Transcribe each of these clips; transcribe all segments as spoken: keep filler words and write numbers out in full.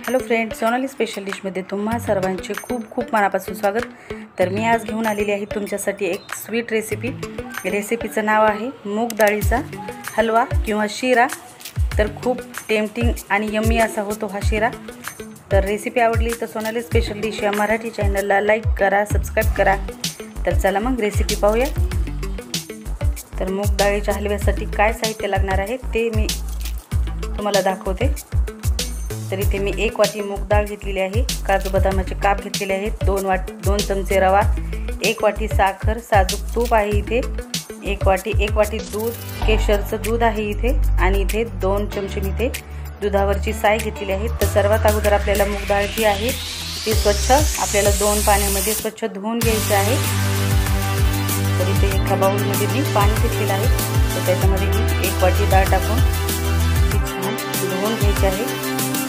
Hello friends, Sonali special डिशमध्ये तुम्हा सर्वांचे खूप खूप मनापासून स्वागत। तर मी आज घेऊन आलेली आहे तुमच्यासाठी एक स्वीट रेसिपी। रेसिपीचं नाव आहे मूग डाळीचा हलवा किंवा शिरा। तर खूप टेम्पटिंग आणि यम्मी असा होतो हा शिरा। तर रेसिपी आवडली तर सोनाली स्पेशल डिश या मराठी चॅनलला लाईक करा, सबस्क्राईब करा। तर चला मग रेसिपी पाहूया। तर मूग डाळीच्या हलव्यासाठी काय साहित्य लागणार आहे ते मी तुम्हाला दाखवते। तर इथे मी एक वाटी मूग डाळ घेतलेली आहे, काजू बदामाचे काप घेतलेले आहेत, दोन वाट दोन चमचे रवा, एक वाटी साखर, साजूक तूप आहे इथे, एक वाटी एक वाटी दूध, केशरचं दूध आहे इथे, आणि इथे दोन चमचे मी इथे दुधावरची साय घेतलेली आहे। तर सर्वात अगोदर आपल्याला मूग डाळ जी आहे ती स्वच्छ आपल्याला दोन पाण्यामध्ये स्वच्छ धुवून घ्यायची आहे। तर इथे एका बाउलमध्ये मी पाणी घेतलेलं आहे, तर त्याच्यामध्ये ही एक वाटी डाळ टाकून ती छान धुवून घ्यायची आहे।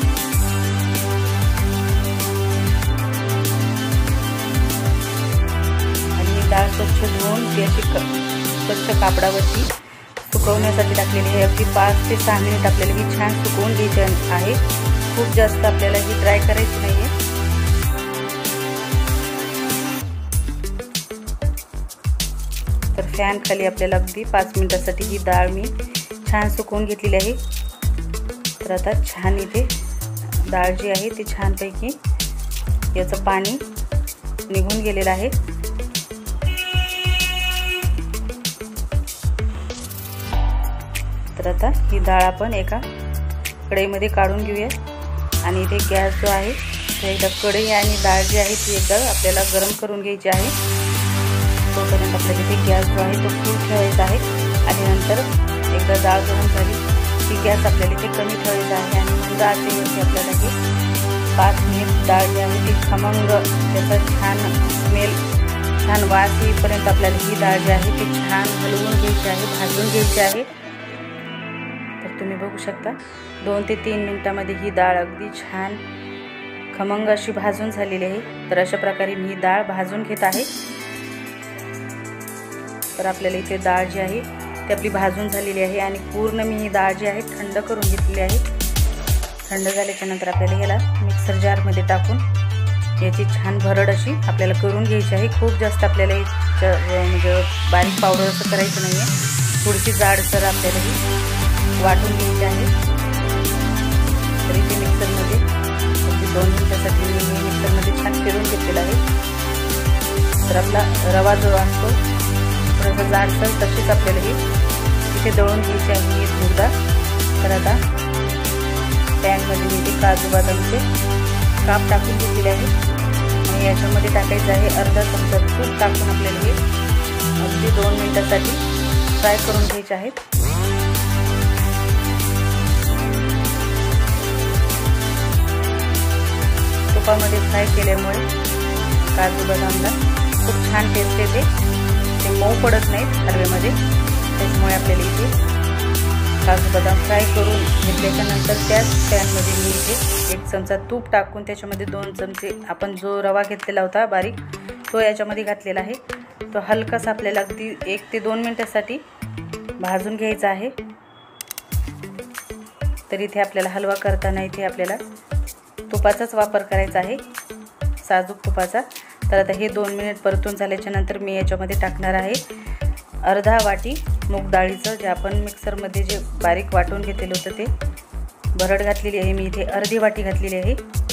डाळ स्वच्छ धुवून ती अशी स्वच्छ कापडावरती सुकवण्यासाठी टाकलेली आहे। अगदी पाच ते सहा मिनिट आपल्याला ही छान सुकवून घ्यायची आहे। खूप जास्त आपल्याला ही ड्राय करायची नाही आहे। तर फॅन खाली आपल्याला अगदी पाच मिनिटासाठी ही डाळ मी छान सुकवून घेतलेली आहे। तर आता छान इथे डाळ जी आहे ती छानपैकी याचं पाणी निघून गेलेलं आहे। तर आता ही डाळ आपण एका कढईमध्ये काढून घेऊया, आणि इथे गॅस जो आहे तर एकदा कढई आणि डाळ जी आहे ती एकदा आपल्याला गरम करून घ्यायची आहे। तोपर्यंत आपल्याला इथे गॅस जो आहे तो फुल ठेवायचा आहे, आणि नंतर एकदा डाळ गरम झाली की गॅस आपल्याला इथे कमी ठेवायचा आहे, आणि मंद आचेवरती आपल्याला हे पाच मिनिट डाळ जी आहे ती खमंग त्याचा छान स्मेल छान वास येईपर्यंत आपल्याला ही डाळ जी आहे ती छान हलवून घ्यायची आहे, भाजून घ्यायची आहे। तर तुम्ही बघू शकता दोन ते तीन मिनिटांमध्ये ही डाळ अगदी छान खमंग अशी भाजून झालेली आहे। तर अशा प्रकारे मी ही डाळ भाजून घेत आहे। तर आपल्याला इथे डाळ जी आहे ती आपली भाजून झालेली आहे, आणि पूर्ण मी ही डाळ जी आहे थंड करून घेतलेली आहे। थंड झाल्याच्या नंतर आपल्याला याला मिक्सर जारमध्ये टाकून याची छान भरड अशी आपल्याला करून घ्यायची आहे। खूप जास्त आपल्याला म्हणजे बारीक पावडर असं करायचं नाही आहे, थोडीशी जाडसर आपल्याला ही वाटून घ्यायची आहे। तर इथे मिक्सरमध्ये अगदी दोन मिनिटासाठी मी हे मिक्सरमध्ये छान फिरून घेतलेला आहे। तर आपला रवा जो असतो थोडासा जाडसर तशीच आपल्याला ही इथे दळून घ्यायची आहे ही मूग डाळ। तर आता पॅनमध्ये मी इथे काजू बदामचे काप टाकून घेतलेले आहे, आणि याच्यामध्ये टाकायचं आहे अर्धा चमचा तूप टाकून आपल्याला हे अगदी दोन मिनिटासाठी फ्राय करून घ्यायचे आहेत। तुपामध्ये फ्राय केल्यामुळे काजू बदामला खूप छान टेस्ट येते, ते मऊ पडत नाहीत हलव्यामध्ये। त्याच्यामुळे आपल्याला इथे काजू बदाम फ्राय करून घेतल्याच्या नंतर त्याच पॅनमध्ये मी इथे एक चमचा तूप टाकून त्याच्यामध्ये दोन चमचे आपण जो रवा घेतलेला होता बारीक तो याच्यामध्ये घातलेला आहे। तो हलकासा आपल्याला अगदी एक ते दोन मिनिटासाठी भाजून घ्यायचा आहे। तर इथे आपल्याला हलवा करताना इथे आपल्याला तुपाचाच वापर करायचा आहे, साजूक तुपाचा। तर आता हे दोन मिनिट परतून झाल्याच्या नंतर मी याच्यामध्ये टाकणार आहे अर्धा वाटी मूग डाळीचं जे आपण मिक्सरमध्ये जे बारीक वाटून घेतलेलं होतं ते भरड घातलेली आहे, मी इथे अर्धी वाटी घातलेली आहे।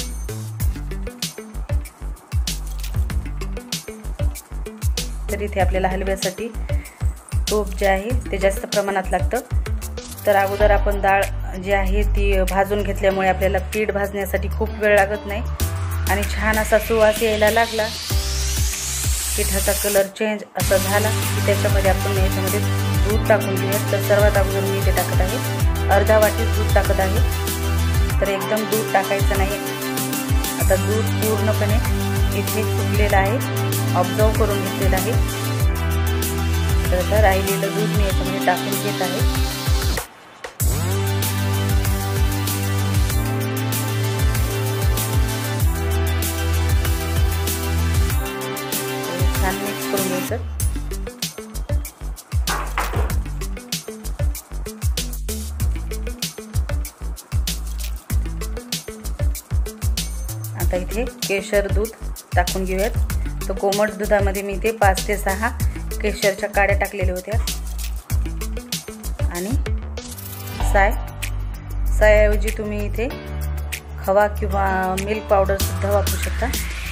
तर इथे आपल्याला हलव्यासाठी तूप जे आहे ते जास्त प्रमाणात लागतं। तर अगोदर आपण डाळ जी आहे ती भाजून घेतल्यामुळे आपल्याला पीठ भाजण्यासाठी खूप वेळ लागत नाही, आणि छान असा सुवास यायला लागला, पिठाचा कलर चेंज असा झाला की त्याच्यामध्ये आपण याच्यामध्ये दूध टाकून घेऊया। तर सर्वात अगोदर मी इथे टाकत आहे अर्धा वाटी दूध टाकत आहे। तर एकदम दूध टाकायचं नाही, आता दूध पूर्णपणे इथे सुकलेलं आहे, ऑब्झर्व करून घेतलेलं आहे। तर आता राहिलेलं दूध मी याच्यामध्ये टाकून घेत आहे। छान मिक्स करून घ्यायचं। आता इथे केशर दूध टाकून घेऊयात. तर कोमट दुधामध्ये मी इथे पाच ते सहा केशरच्या काड्या टाकलेल्या होत्या आणि साय सायऐवजी तुम्ही इथे खवा किंवा मिल्क पावडर सुद्धा वापरू शकता.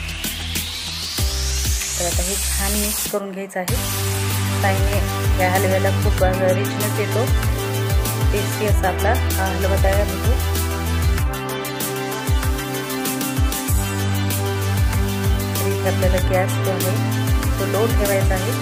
तर आता हे छान मिक्स करून घ्यायचं आहे. सायने या हलव्याला खूप रिचनेस येतो, टेस्टी असा आपला हा हलवा तयार होतो. इथे आपल्याला गॅस जो आहे तो लो ठेवायचा आहे.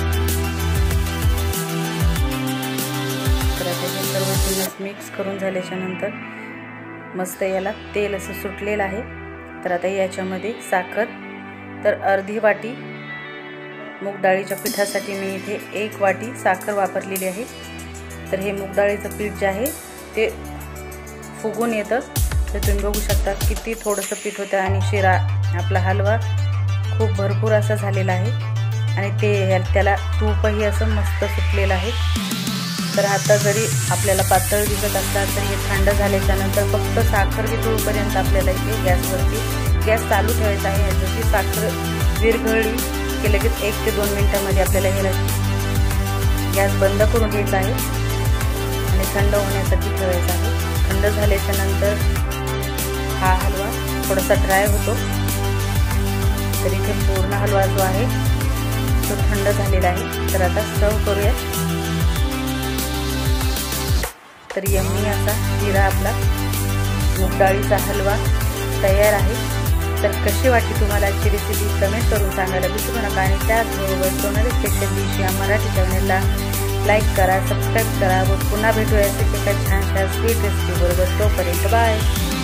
तर आता हे सर्व जिन्नस मिक्स करून झाल्याच्या नंतर मस्त याला तेल असं सुटलेलं आहे. तर आता याच्यामध्ये साखर, तर अर्धी वाटी मूग डाळीच्या पिठासाठी मी इथे एक वाटी साखर वापरलेली आहे. तर हे मूग डाळीचं पीठ जे आहे ते फुगून येतं. तर तुम्ही बघू शकता किती थोडंसं पीठ होतं आणि शिरा आपला हलवा खूप भरपूर असा झालेला आहे आणि ते त्याला तूपही असं मस्त सुटलेलं आहे. तर आता जरी आपल्याला पातळ दिसत असला तर हे थंड झाल्याच्या नंतर फक्त साखर वितळूपर्यंत आपल्याला इथे गॅसवरती गॅस चालू ठेवायचा आहे. जशी साखर विरघळली की लगेच एक ते दोन मिनटामध्ये आपल्याला हे गॅस बंद करून घ्यायचा आहे आणि थंड होण्यासाठी ठेवायचा आहे. थंड झाल्याच्या नंतर हा हलवा थोडासा ड्राय होतो. तर इथे पूर्ण हलवा जो आहे तो थंड झालेला आहे. तर आता सर्व करूया. तर यम्मी असा शिरा आपला मूग डाळीचा हलवा तयार आहे. तर कशी वाटली तुम्हाला आजची रेसिपी कमेंट करून सांगायला विसरू नका आणि त्याचबरोबर सोनाली स्पेशल डिश या मराठी चॅनलला लाईक करा, सबस्क्राईब करा व पुन्हा भेटूया एका छानशा स्वीट रेसिपी बरोबर. तोपर्यंत बाय.